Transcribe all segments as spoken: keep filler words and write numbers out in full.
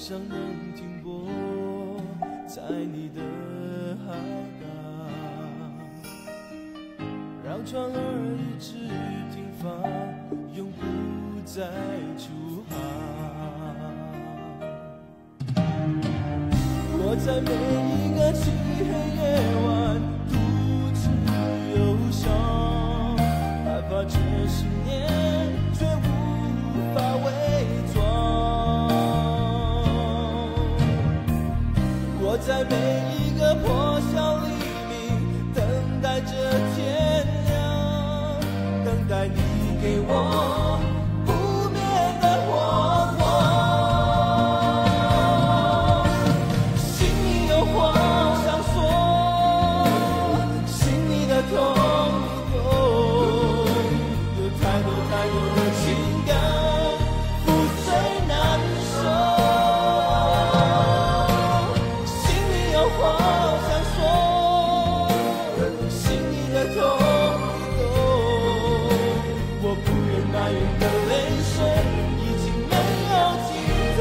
像能停泊在你的海港，让船儿一直停放，永不再出航。我在每一个漆黑夜晚独自忧伤，害怕这十年却无法伪装。我在每一个破晓黎明等待着天亮，等待你给我不灭的火光。心里有话想说，心里的痛不懂，有太多太多的情感覆水难收。心里有话想说，心里的痛不懂，我不愿埋怨的泪水已经没有尽头。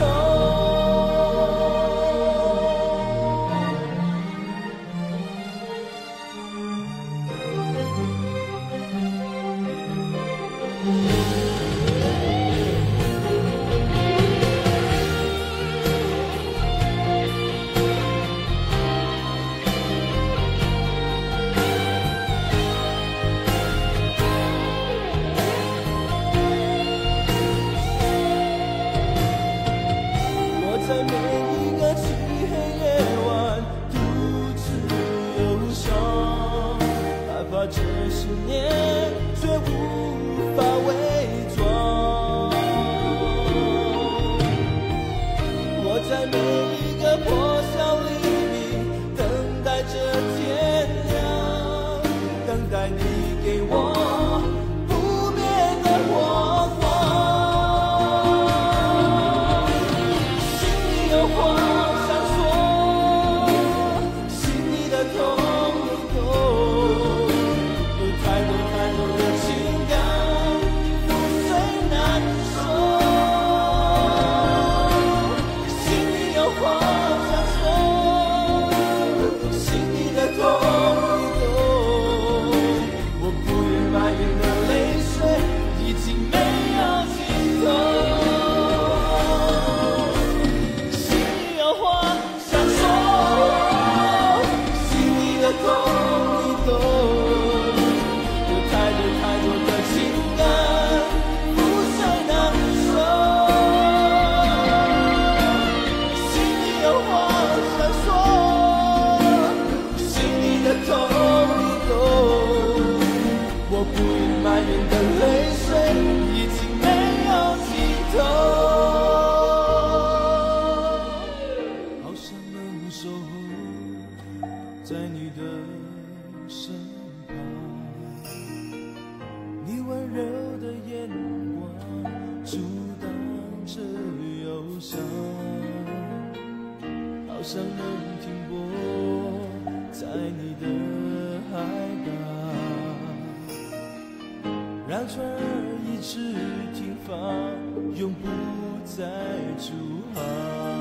我在每一个漆黑夜晚独自忧伤，害怕这十年却无法伪装。我在每一个破晓黎明等待着天亮，等待你给我不灭的火光。心里有话想说，心里的痛不懂，有太多太多的情感覆水难收。心里有话想说，心里的痛不懂，我不愿埋怨的泪水已经没有尽头。心里有话想说，心里的痛你懂，有太多太多的情感覆水难收。心里有话想说，心里的痛你懂，我不愿埋怨的泪水已经没有尽头。好想能守候在你的身旁，你温柔的眼光阻挡着忧伤，好想能停泊在你的海港，让船儿一直停放，永不再出航。